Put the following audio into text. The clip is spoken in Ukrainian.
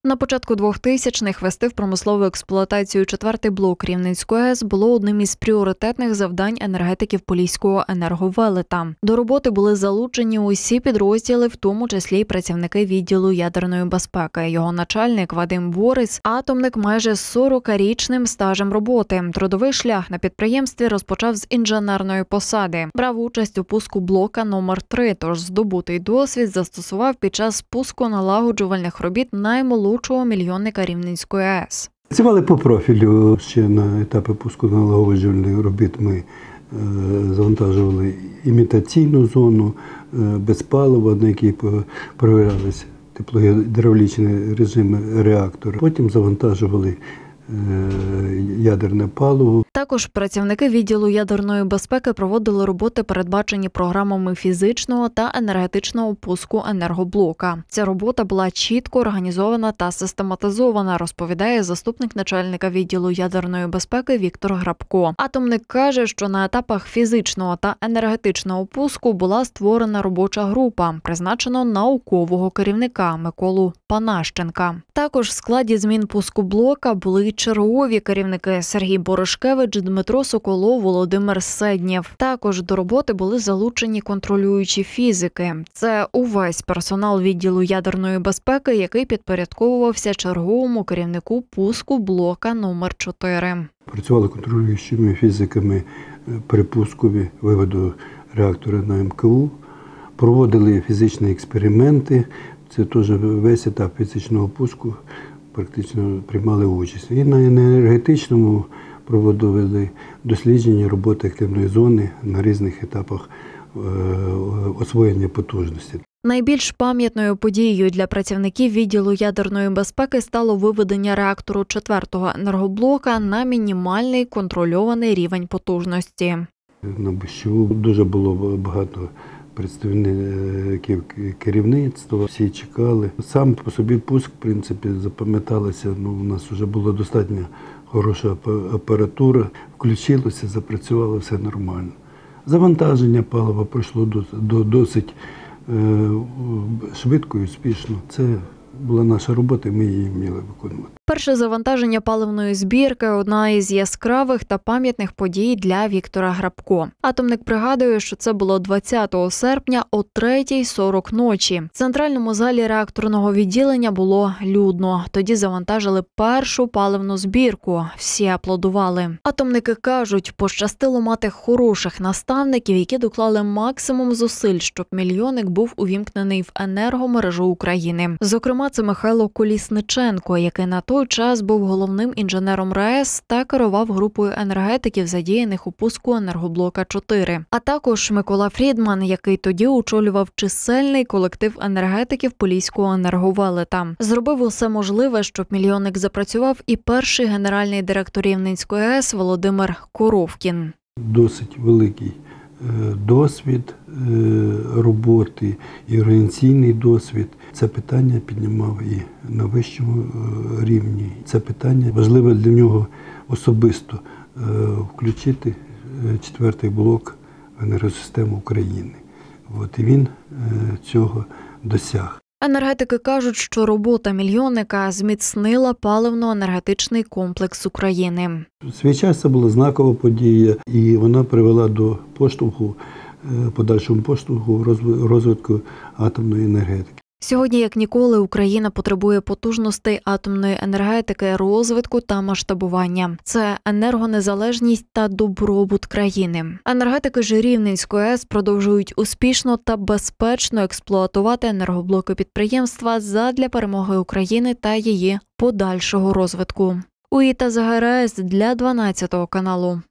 На початку 2000-х ввести в промислову експлуатацію 4-й блок Рівненської АЕС було одним із пріоритетних завдань енергетиків Поліського енерговелета. До роботи були залучені усі підрозділи, в тому числі й працівники відділу ядерної безпеки. Його начальник Вадим Борис – атомник майже з 40-річним стажем роботи. Трудовий шлях на підприємстві розпочав з інженерної посади. Брав участь у пуску блока номер 3, тож здобутий досвід застосував під час пуску-налагоджувальних робіт наймолодшого мільйонника Рівненської АЕС. Працювали по профілю. Ще на етапі пуску налагоджувальних робіт ми завантажували імітаційну зону без палива, на якій перевірялися теплогідравлічні режими реактора. Потім завантажували ядерне паливо. Також працівники відділу ядерної безпеки проводили роботи, передбачені програмами фізичного та енергетичного пуску енергоблока. Ця робота була чітко організована та систематизована, розповідає заступник начальника відділу ядерної безпеки Віктор Грабко. Атомник каже, що на етапах фізичного та енергетичного пуску була створена робоча група, призначено наукового керівника Миколу Панащенка. Також в складі змін пуску блока були чергові керівники Сергій Борошкевич, Дмитро Соколов, Володимир Седнєв. Також до роботи були залучені контролюючі фізики. Це увесь персонал відділу ядерної безпеки, який підпорядковувався черговому керівнику пуску блока номер 4. Працювали контролюючими фізиками при пускові виводу реактора на МКУ, проводили фізичні експерименти. Це теж весь етап фізичного пуску практично приймали участь. І на енергетичному проводили дослідження роботи активної зони на різних етапах освоєння потужності. Найбільш пам'ятною подією для працівників відділу ядерної безпеки стало виведення реактору 4-го енергоблока на мінімальний контрольований рівень потужності. На БЩУ дуже було багато представників керівництва, всі чекали. Сам по собі пуск, в принципі, запам'яталося, у нас вже була достатньо хороша апаратура, включилося, запрацювало все нормально. Завантаження палива пройшло досить швидко і успішно. Це була наша робота, і ми її вміли виконувати. Перше завантаження паливної збірки – одна із яскравих та пам'ятних подій для Віктора Грабко. Атомник пригадує, що це було 20 серпня о 3:40 ночі. В центральному залі реакторного відділення було людно. Тоді завантажили першу паливну збірку. Всі аплодували. Атомники кажуть, пощастило мати хороших наставників, які доклали максимум зусиль, щоб мільйонник був увімкнений в енергомережу України. Зокрема, це Михайло Колісниченко, який на той час був головним інженером РАЕС та керував групою енергетиків, задіяних у пуску енергоблока 4. А також Микола Фрідман, який тоді очолював чисельний колектив енергетиків Поліського енерговелета. Зробив усе можливе, щоб мільйонник запрацював, і перший генеральний директор Рівненської АЕС Володимир Коровкін. Досить великий досвід роботи і організаційний досвід. Це питання піднімав і на вищому рівні. Це питання важливе для нього особисто – включити 4-й блок в енергосистему України. І він цього досяг. Енергетики кажуть, що робота мільйонника зміцнила паливно-енергетичний комплекс України. В свій час це була знакова подія, і вона привела до подальшому поштовху розвитку атомної енергетики. Сьогодні, як ніколи, Україна потребує потужностей атомної енергетики, розвитку та масштабування. Це енергонезалежність та добробут країни. Енергетики ж Рівненської АЕС продовжують успішно та безпечно експлуатувати енергоблоки підприємства задля перемоги України та її подальшого розвитку. Уїта Загараєс для 12 каналу.